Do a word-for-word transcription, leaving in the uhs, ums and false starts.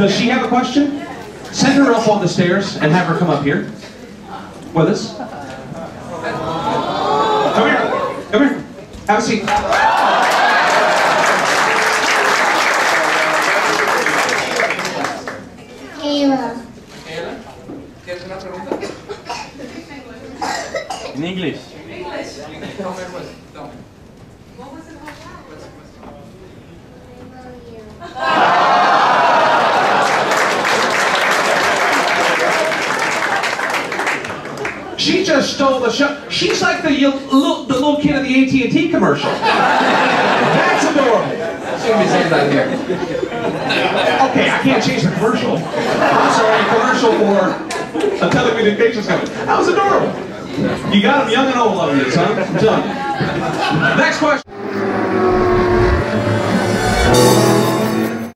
Does she have a question? Send her up on the stairs and have her come up here with us. Come here. Come here. Have a seat. Kayla. ¿Tienes una pregunta? In English. English. Tell me what. Tell me. What was it called? I love you. She just stole the show. She's like the little, the little kid in the A T and T commercial. That's adorable. Shouldn't be saying that here. Okay, I can't change the commercial. I'm sorry, a commercial for a telecommunications company. That was adorable. You got them young and old, loving this, huh? I'm telling you. Next question.